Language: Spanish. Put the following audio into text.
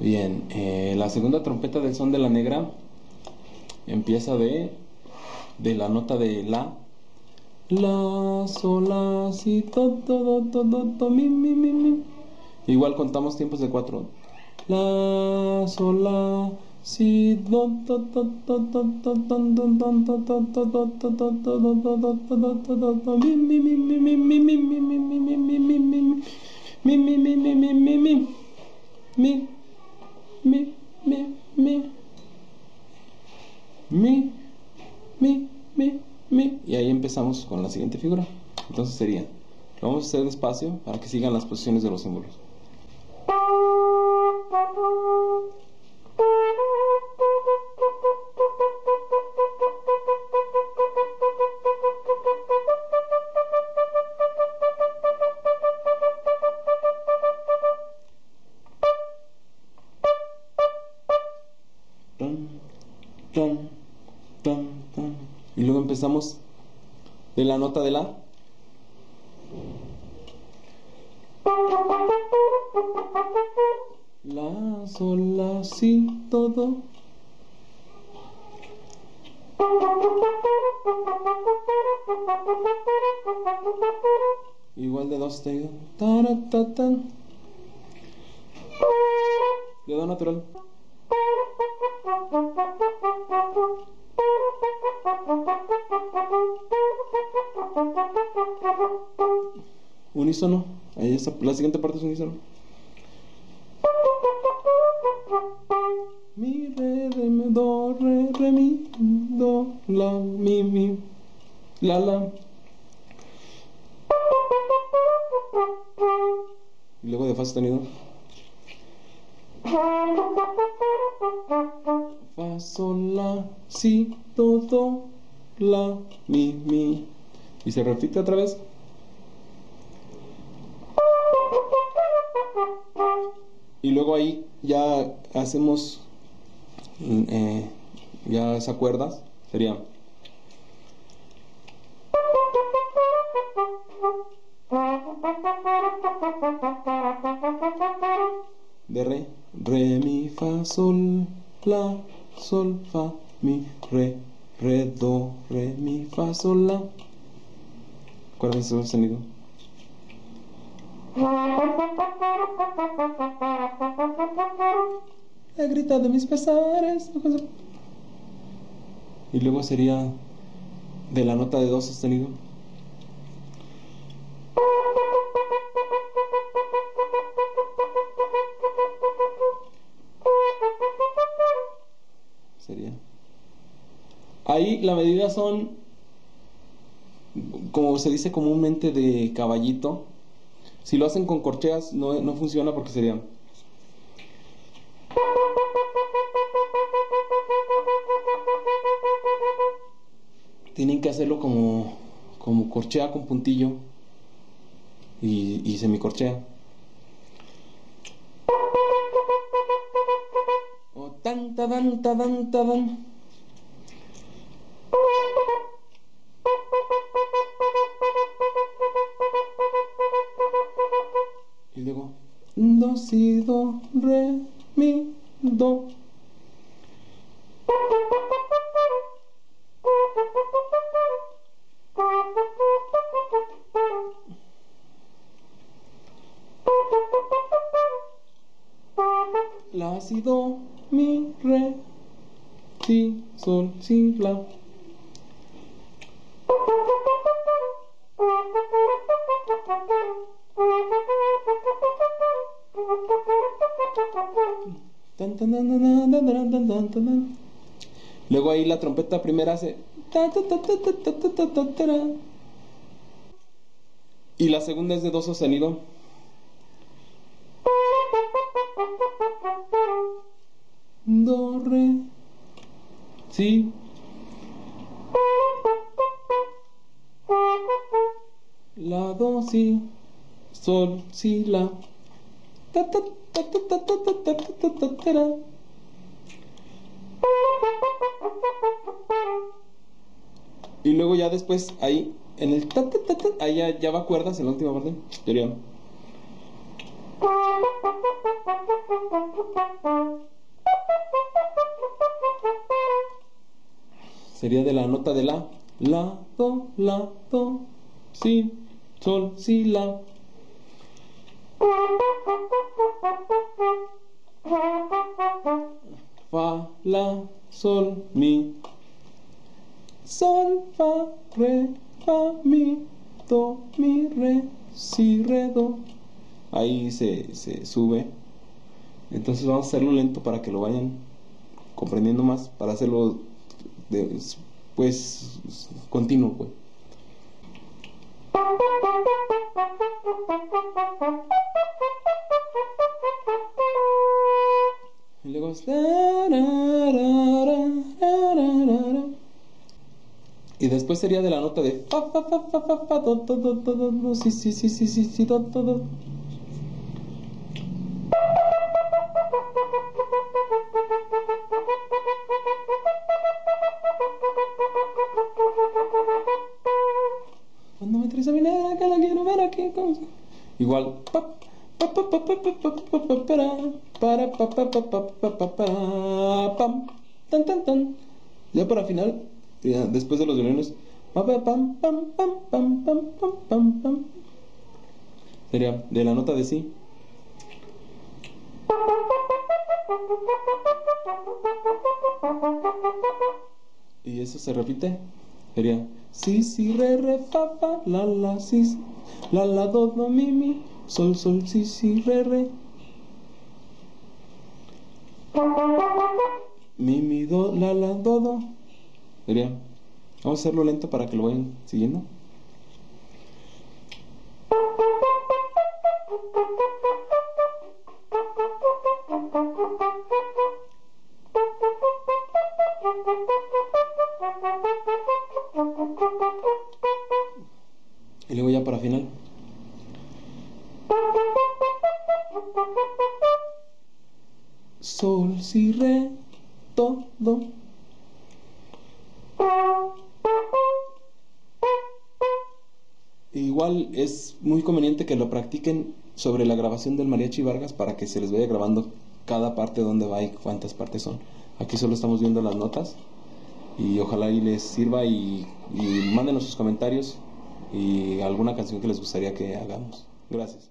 Bien, la segunda trompeta del son de la negra empieza de la nota de la, sol, la, si, do, mi, mi. Igual contamos tiempos de 4. La, sol, la, si, do, mi. Y ahí empezamos con la siguiente figura. Entonces sería, lo vamos a hacer despacio para que sigan las posiciones de los símbolos. Y luego empezamos de la nota de la. La, sol, la, si, todo. Igual de dos seguidos. De do natural. Unísono. Ahí está. La siguiente parte es unísono. Mi, re, do, re, mi, do, la, mi, la. Y luego de fa sostenido. Fa, sol, la, si, do, la, mi. Y se repite otra vez. Y luego ahí ya hacemos ya esas cuerdas. Sería de re, mi, fa, sol, la, sol, fa, mi, re, do, re, mi, fa, sol, la. Acuérdense del sonido. He gritado mis pesares. Y luego sería de la nota de do sostenido. Sería. Ahí la medida son, como se dice comúnmente, de caballito. Si lo hacen con corcheas no funciona porque sería. Tienen que hacerlo como corchea con puntillo y semicorchea. O tan. Y luego do, si, do, re, mi, do. La, si, do, mi, re, si, sol, si, la. Luego ahí la trompeta primera hace y la segunda es de do sostenido. Do, re, si. La, do, si, sol, si, la. Y luego ya después ahí en el ahí ya va cuerdas en la última parte. Sería Sería de la nota de la do, si, sol, si, la. Fa, la, sol, mi. Sol, fa, mi, do, mi, re, si, re, do. Ahí se sube. Entonces vamos a hacerlo lento para que lo vayan comprendiendo más, para hacerlo pues continuo, pues. Y luego y después sería de la nota de fa, fa, fa, fa, fa, fa, do, do, do, do, do, do, si, si, si, si, si, si, do, do, do. Cuando me traes a mi negra que la quiero ver aquí. Igual. Pam, tan, tan, tan. Ya para final, ya después de los violines, sería de la nota de si. Y eso se repite. Sería si, si, re, fa, fa, la, si, la, do, mi, sol, sol, si, si, re. Mi, do, la, do. Sería. Vamos a hacerlo lento para que lo vayan siguiendo. Y luego ya para final. Sol, si, re, do. Igual es muy conveniente que lo practiquen sobre la grabación del Mariachi Vargas para que se les vaya grabando cada parte donde va y cuántas partes son. Aquí solo estamos viendo las notas y ojalá y les sirva y mándenos sus comentarios y alguna canción que les gustaría que hagamos. Gracias.